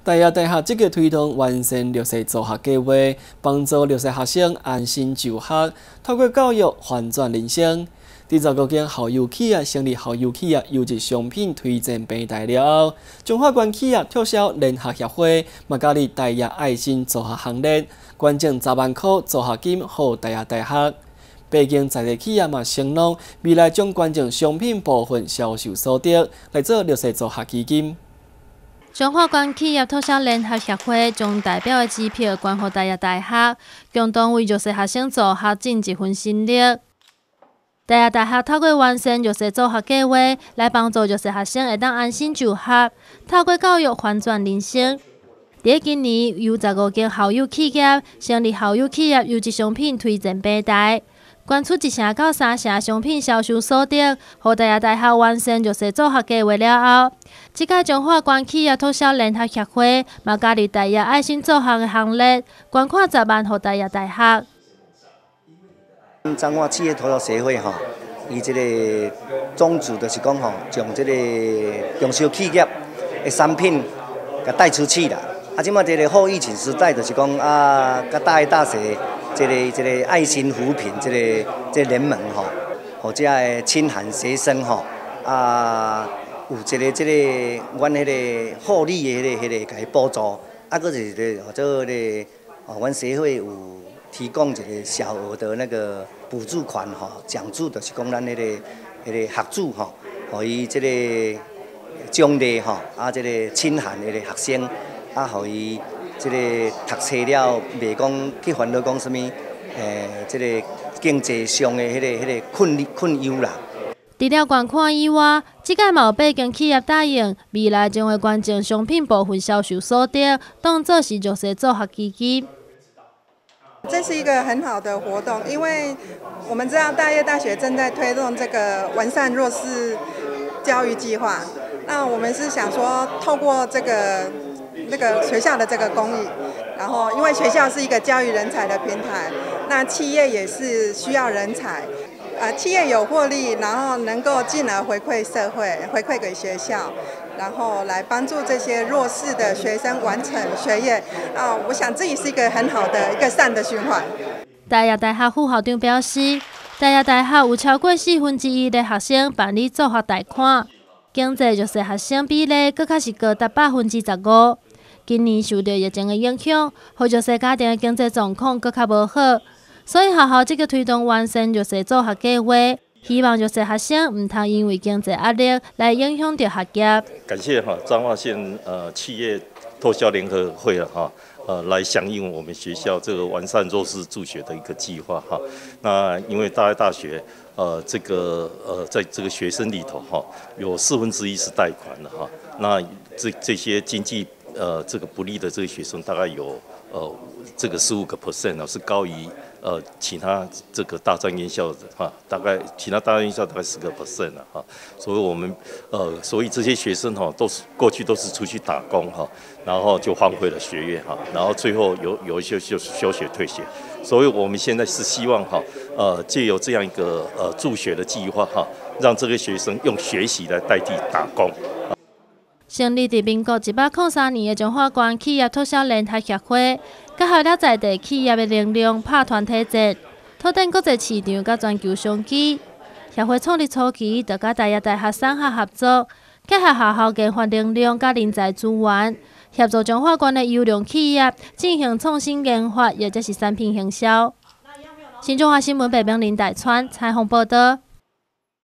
大学积极推动完善绿色助学计划，帮助绿色学生安心就学，透过教育翻转人生。第19间校友企业成立校友企业优质商品推荐平台了后，中华关企业促销联合协会嘛加入大学爱心助学行列，捐赠10万块助学金予大学。北京在地企业嘛承诺，未来将捐赠商品部分销售所得来做绿色助学基金。 中华关企业促销联合协会将代表的支票捐予大学，共同为弱势学生助学尽一份心力。大学透过完善弱势助学计划，来帮助弱势学生会当安心就学，透过教育翻转人生。伫今年，由15间校友企业成立校友企业优质商品推荐平台。捐出1成到3成商品销售所得，予大学完成弱势助学计划了后，即届中华关企业促销联合协会嘛加入大学爱心助学的行列，捐款10万予大学。 彰化企业促销协会伊即个宗旨就是讲将即个中小企业的产品甲带出去啦。即马即个后疫情时代，就是讲甲大学这个爱心扶贫这个联盟或者个清寒学生有一个阮迄个护理的迄个甲伊补助，佫是或者阮协会有提供一个小额的那个补助款奖助，就是讲咱迄个学主互伊即个奖励即个清寒的学生互伊。即个读册了，袂讲去烦恼讲什么，即个经济上的迄个困忧啦。 除了捐款以外，即届嘛有8间企业答应，未来将会捐赠商品部分销售所得，当作是弱势助学基金。 这是一个很好的活动，因为我们知道大业大学正在推动这个完善弱势教育计划，那我们是想说，透过那个学校的这个公益，然后因为学校是一个教育人才的平台，那企业也是需要人才，企业有获利，然后能够进而回馈社会，回馈给学校，然后来帮助这些弱势的学生完成学业，我想这也是一个很好的一个善的循环。 大学副校长表示，大学有超过1/4的学生办理助学贷款，经济弱势学生比例佫较是高达15%。今年受到疫情的影响，互弱势家庭的经济状况佫较无好，所以学校积极推动完善弱势助学计划，希望弱势学生唔通因为经济压力来影响到学业。 感谢彰化县企业促销联合会来响应我们学校这个完善弱势助学的一个计划那因为大学在这个学生里头有1/4是贷款的那这些经济这个不利的这个学生大概有这个15% 是高于其他这个大专院校的大概其他大专院校大概10% 所以我们所以这些学生过去都是出去打工然后就荒废了学业然后最后有一些就是休学退学，所以我们现在是希望借由这样一个助学的计划让这个学生用学习来代替打工。 成立伫民国103年的中华关企业促销联合协会，结合了在地企业的力量，拍团体战，拓展国际市场甲全球商机。协会创立初期，就甲大学3校合作，结合学校研发力量甲人才资源，协助中华关的优良企业进行创新研发，或者是产品行销。新中华新闻北平林大川采访报道。